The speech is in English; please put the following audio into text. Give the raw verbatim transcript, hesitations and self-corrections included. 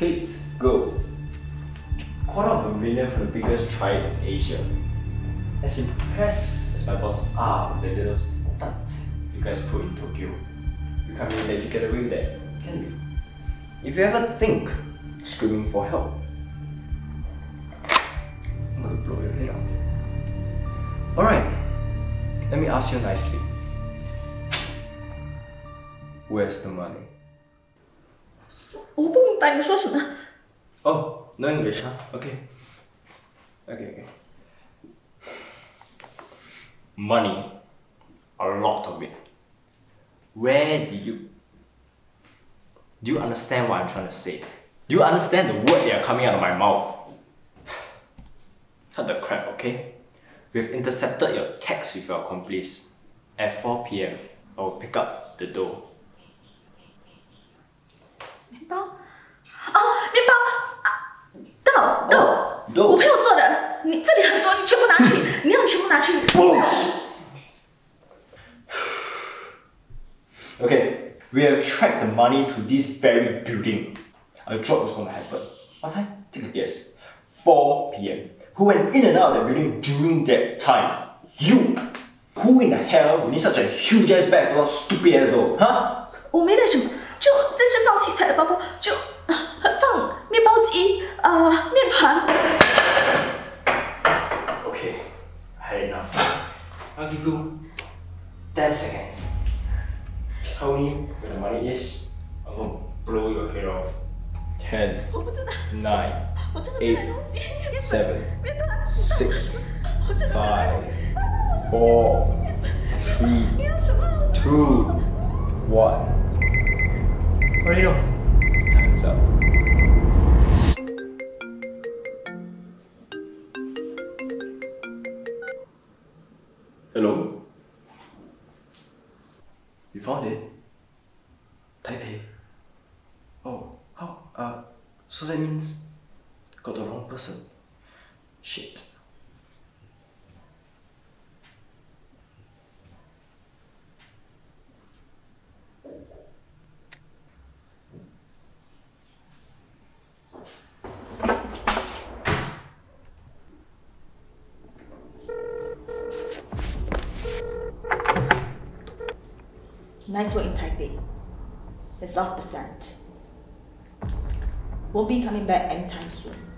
Kate, go. Quarter of a million for the biggest triad in Asia. As impressed as my bosses are with the little stunt you guys put in Tokyo, you can't really let you get away with that, can you? If you ever think of screaming for help, I'm gonna blow your head off. Alright, let me ask you nicely. Where's the money? 我不明白你说什么。 Oh, no English, huh? Okay. Okay, okay. Money. A lot of it. Where do you... Do you understand what I'm trying to say? Do you understand the words that are coming out of my mouth? Cut the crap, okay? We've intercepted your text with your accomplice. At four P M, I will pick up the dough. 面包，哦，面包，啊，豆豆， 豆我朋友做的，你这里很多，你全部拿去，你让全部拿去。 Okay, we have tracked the money to this very building. A drop was going to happen. What time? Take a guess. four P M. Who went in and out of the building during that time? You! Who in the hell would need such a huge ass bag for those stupid ass dough? Huh? 我没带什么，就这是放器材的包包，就呃放面包机，呃面团。 Okay, I had enough. I'll give you ten seconds. Tell me where the money is. I'm gonna blow your head off. ten, 我不知道， nine, 我真的没 eight, 带东西。 seven, 面团， six, 我真的没带 five, 东西。 four, three, 你要什么？ two, one. What do you know? Time's up. Hello? You found it? Taipei? Oh, how? Uh, so that means got the wrong person. Shit. Nice work in Taipei. It's off the scent. Won't be coming back anytime soon.